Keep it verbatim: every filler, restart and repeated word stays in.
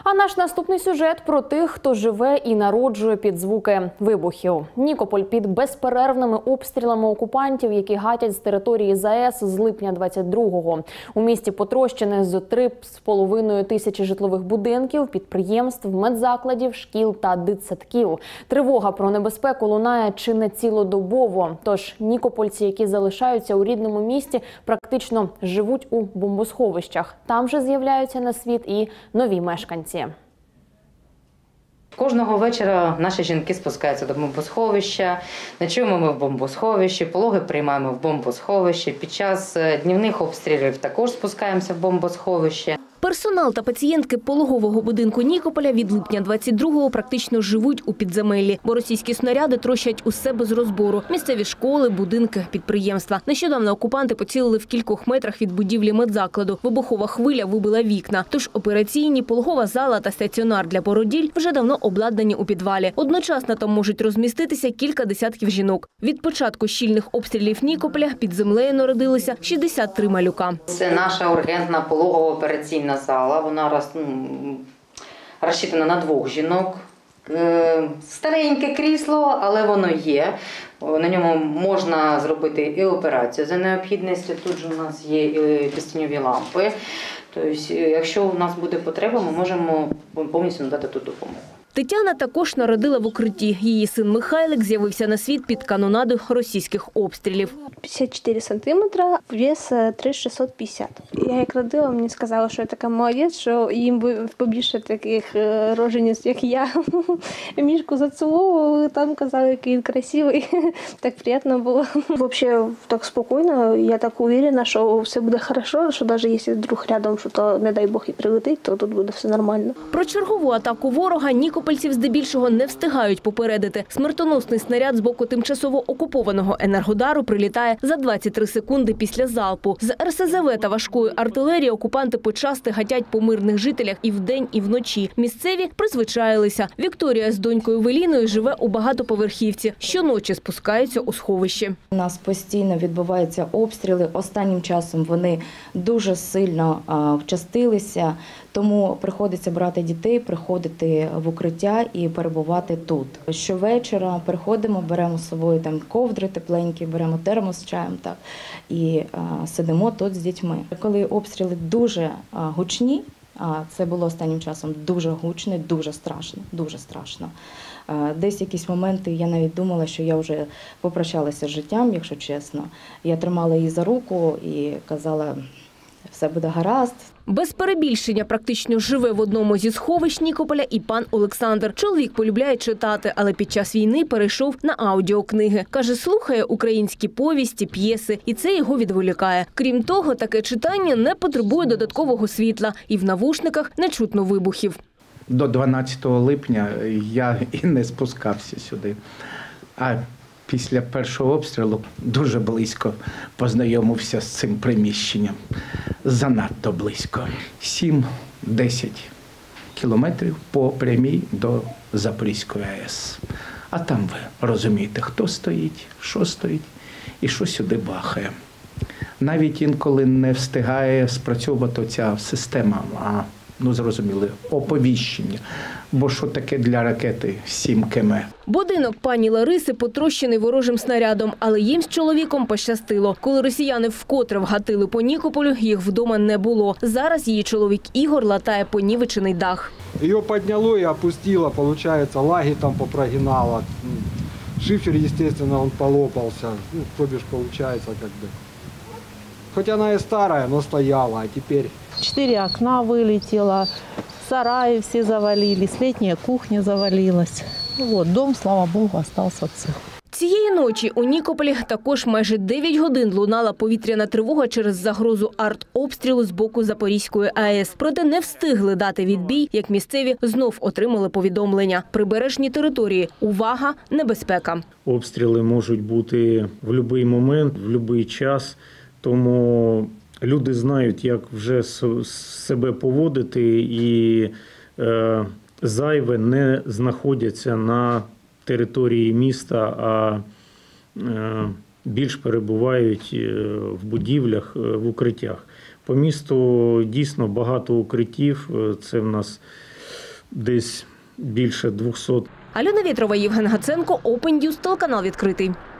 А наш наступний сюжет про тих, хто живе і народжує під звуки вибухів. Нікополь під безперервними обстрілами окупантів, які гатять з території ЗАЕС з липня двадцять другого. У місті потрощене з три з половиною тисячі житлових будинків, підприємств, медзакладів, шкіл та дитсадків. Тривога про небезпеку лунає чи не цілодобово. Тож нікопольці, які залишаються у рідному місті, практично живуть у бомбосховищах. Там же з'являються на світ і нові мешканці. Кожного вечора наші жінки спускаються до бомбосховища, ночуємо ми в бомбосховищі, пологи приймаємо в бомбосховищі. Під час днівних обстрілів також спускаємося в бомбосховище. Персонал та пацієнтки пологового будинку Нікополя від липня двадцять другого практично живуть у підземеллі, бо російські снаряди трощать усе без розбору. Місцеві школи, будинки, підприємства. Нещодавно окупанти поцілили в кількох метрах від будівлі медзакладу. Вибухова хвиля вибила вікна. Тож операційні, пологова зала та стаціонар для породіль вже давно обладнані у підвалі. Одночасно там можуть розміститися кілька десятків жінок. Від початку щільних обстрілів Нікополя під землею народилося шістдесят три малюка. Це наша ургентна пологова операційна зала, вона роз, ну, розчитана на двох жінок. Стареньке крісло, але воно є. На ньому можна зробити і операцію за необхідністю. Тут же у нас є і безтіньові лампи. Тобто, якщо у нас буде потреба, ми можемо повністю надати ту допомогу. Тетяна також народила в укритті. Її син Михайлик з'явився на світ під канонаду російських обстрілів. п'ятдесят чотири сантиметра, вес три тисячі шістсот п'ятдесят. Я як родила, мені сказали, що я така молодець, що їм побільше таких рожениць, як я. Мішку заціловували, там казали, який він красивий. Так приємно було. Взагалі так спокійно, я так уверена, що все буде добре, що навіть якщо вдруг рядом, що то, не дай Бог, і прилетить, то тут буде все нормально. Про чергову атаку ворога нікопольців здебільшого не встигають попередити. Смертоносний снаряд з боку тимчасово окупованого Енергодару прилітає за двадцять три секунди після залпу. З ер ес зе ве та важкої артилерії окупанти почасти гатять по мирних жителях і вдень, і вночі. Місцеві призвичаїлися. Вікторія з донькою Веліною живе у багатоповерхівці. Щоночі спускаються у сховище. У нас постійно відбуваються обстріли. Останнім часом вони дуже сильно вчастилися, тому приходиться брати дітей, приходити в укриття і перебувати тут. Щовечора приходимо, беремо з собою там ковдри тепленькі, беремо термос з чаєм так, і а, сидимо тут з дітьми. Коли обстріли дуже а, гучні, а це було останнім часом дуже гучно, дуже страшно, дуже страшно. А, десь якісь моменти я навіть думала, що я вже попрощалася з життям, якщо чесно. Я тримала її за руку і казала, все буде гаразд. Без перебільшення практично живе в одному зі сховищ Нікополя і пан Олександр. Чоловік полюбляє читати, але під час війни перейшов на аудіокниги. Каже, слухає українські повісті, п'єси, і це його відволікає. Крім того, таке читання не потребує додаткового світла, і в навушниках не чутно вибухів. До дванадцятого липня я і не спускався сюди. А після першого обстрілу дуже близько познайомився з цим приміщенням. Занадто близько. сім-десять кілометрів по прямій до Запорізької а ес. А там ви розумієте, хто стоїть, що стоїть і що сюди бахає. Навіть інколи не встигає спрацьовувати ця система, а, ну зрозуміли, оповіщення. Бо що таке для ракети сім кілометрів? Будинок пані Лариси потрощений ворожим снарядом, але їм з чоловіком пощастило. Коли росіяни вкотре вгатили по Нікополю, їх вдома не було. Зараз її чоловік Ігор латає понівечений дах. Її підняло і опустило, виходить, лаги там попрогинало. Шифер, звісно, він полопався. Ну, то бишь, виходить, як би. Хоч вона і стара, але стояла, а тепер... Четыре окна вылетело, сараи все завалились, летняя кухня завалилась. Вот, дом, слава богу, остался цел. Цієї ночі у Нікополі також майже дев'ять годин лунала повітряна тривога через загрозу артобстрілу з боку Запорізької а ес. Проте не встигли дати відбій, як місцеві знов отримали повідомлення. Прибережні території. Увага! Небезпека. Обстріли можуть бути в будь-який момент, в будь-який час, тому люди знають, як вже себе поводити і е, зайве не знаходяться на території міста, а е, більш перебувають в будівлях, в укриттях. По місту дійсно багато укриттів. Це в нас десь більше двохсот. Альона Вєтрова, Євген Гаценко, Open News, телеканал «Відкритий».